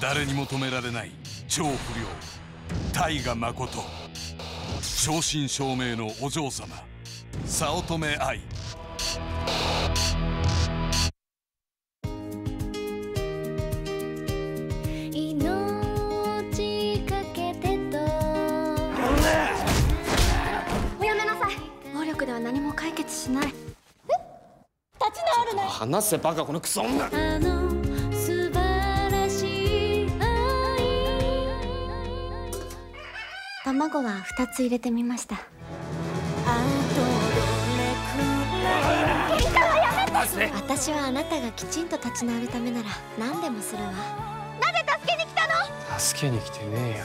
誰にも止められない超不良大我誠、正真正銘のお嬢様早乙女愛。 命かけてと。おやめなさい。暴力では何も解決しない。立ち直るね。 話せバカ、このクソ女。 素晴らしい愛。卵は2つ入れてみました。私はあなたがきちんと立ち直るためなら何でもするわ。なぜ助けに来たの？ 助けに来てね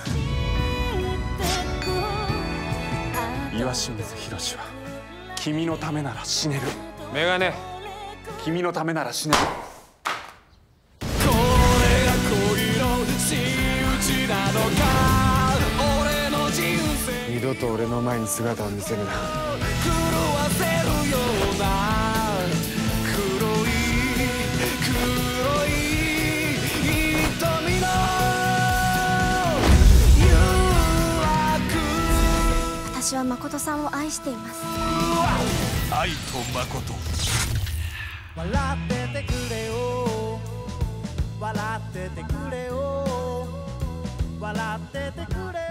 えよ。岩清水宏は君のためなら死ねる。メガネ、君のためなら死ねる。これが恋の仕打ちなのか。俺の人生二度と俺の前に姿を見せるな。狂わせるような私は誠さんを愛しています。 愛と誠。 笑っててくれよ、笑っててくれよ、笑っててくれよ。